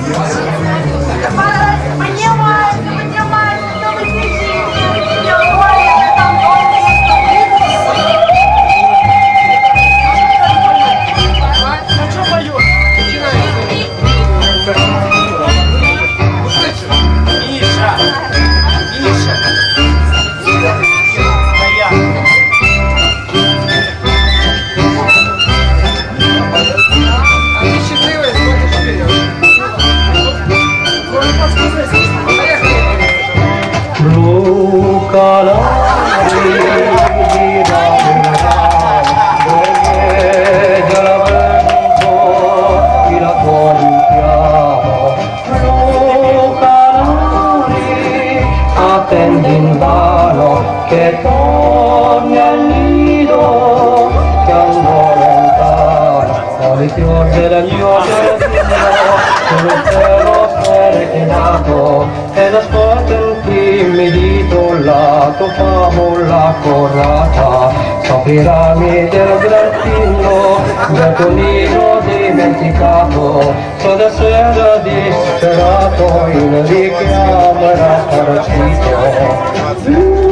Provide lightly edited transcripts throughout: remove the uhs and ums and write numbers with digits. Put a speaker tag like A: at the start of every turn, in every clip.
A: Soffrirami del grattino, del tonino dimenticato, sono sera disperato, il richiamo era partito.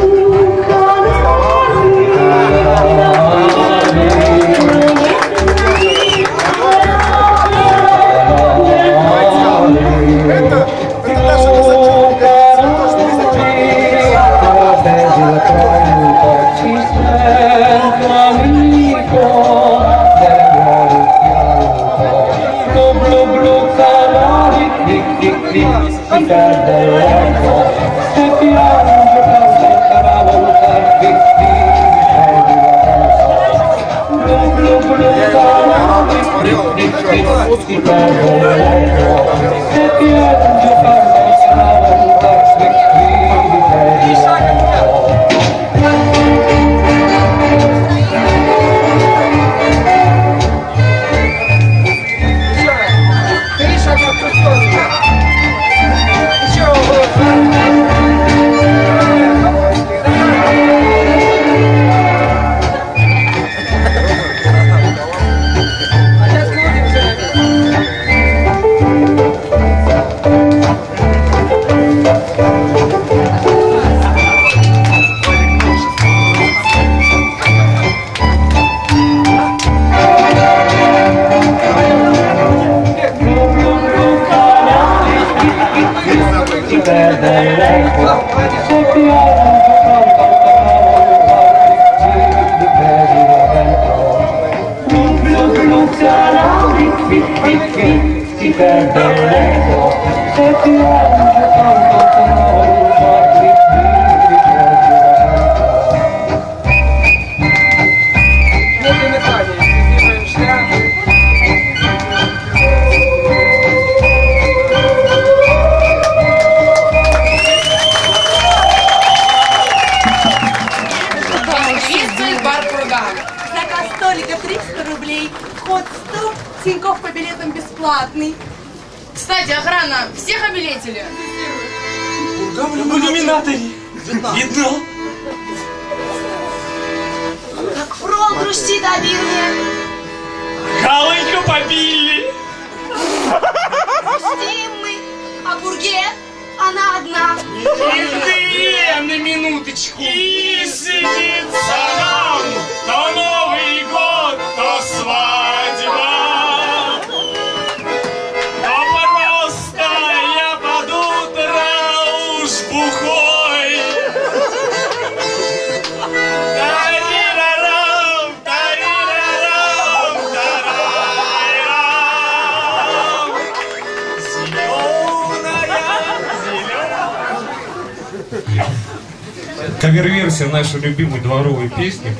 B: Тинькофф по билетам бесплатный.
C: Кстати, охрана, всех обилетили?
D: В иллюминаторе. Видно?
B: Как продружки добили.
D: Галоньку побили.
B: Пустим мы, а бургер, она одна.
D: И на минуточку. И сидится нам то Новый год, то свадьба.
E: Кавер-версия нашей любимой дворовой песни.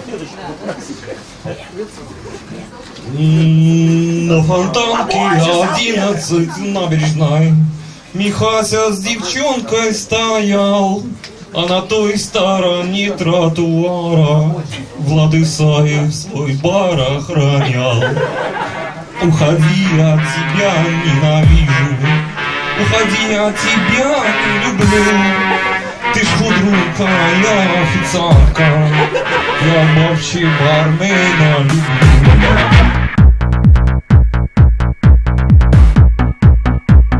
E: На Фонтанке 11 набережной Михася с девчонкой стоял, а на той стороне тротуара Владысаев свой бар охранял. Уходи, от тебя ненавижу, уходи, от тебя не люблю. Ты ж худрука, я официантка, я вообще бармена люблю.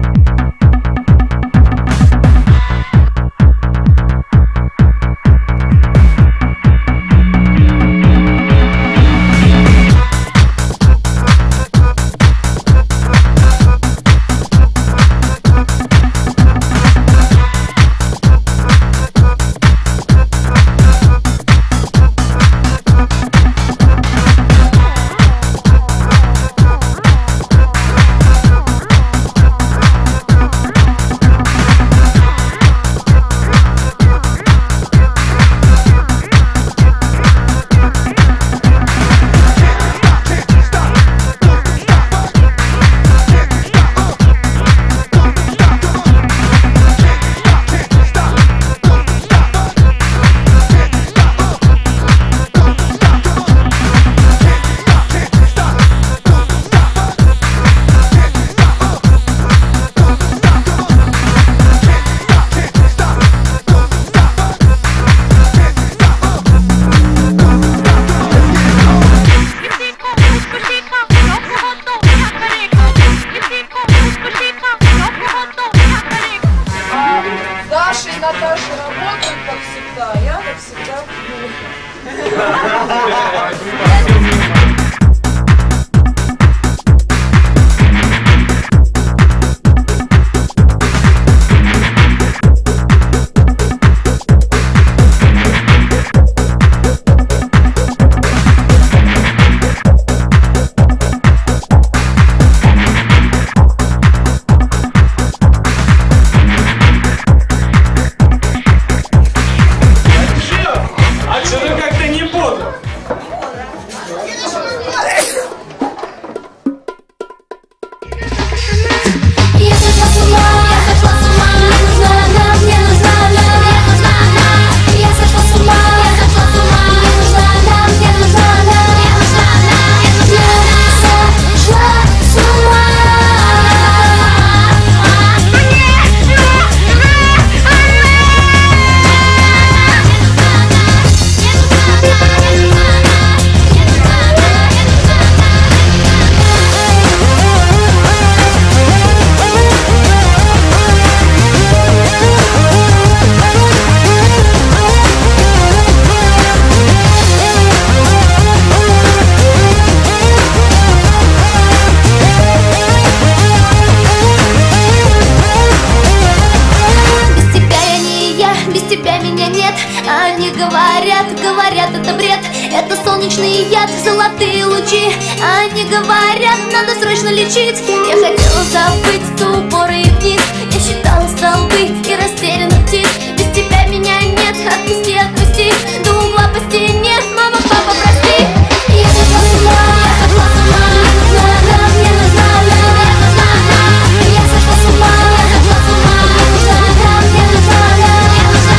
F: лечить. Я хотела забыть ту упоры и вниз. Я считала столбы и растерянных птиц. Без тебя меня нет, отпусти, отпусти. До угла по стене, мама, папа, прости. Я сошла с ума, я сошла с ума. Мне нужна, мне нужна. Я сошла с ума, я сошла с ума. Мне нужна, мне нужна.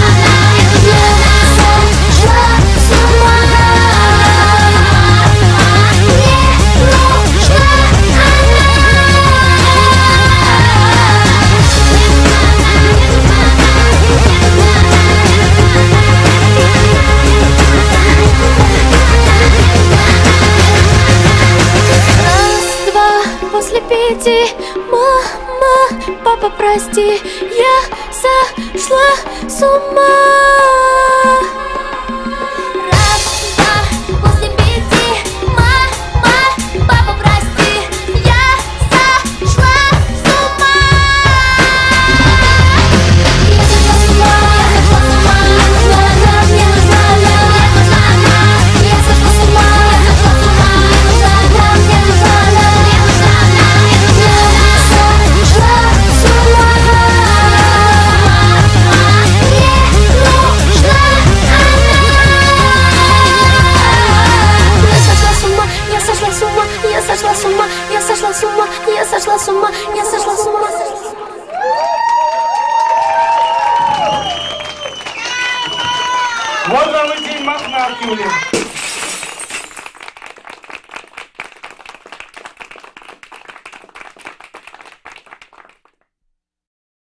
F: Я сошла с ума. После 5, мама, папа, прости, я сошла с ума. Раз, два, после 5, мама, папа, прости, я сошла с ума. Я сошла с ума, я сошла с ума. Мне нужна, мне нужна. Я сошла с ума, я сошла с ума. Мне нужна, мне нужна. Я сошла с ума, я сошла с ума, я сошла с ума, я сошла с ума, я сошла с ума.
D: Вот вам и день Мохнатки, блин.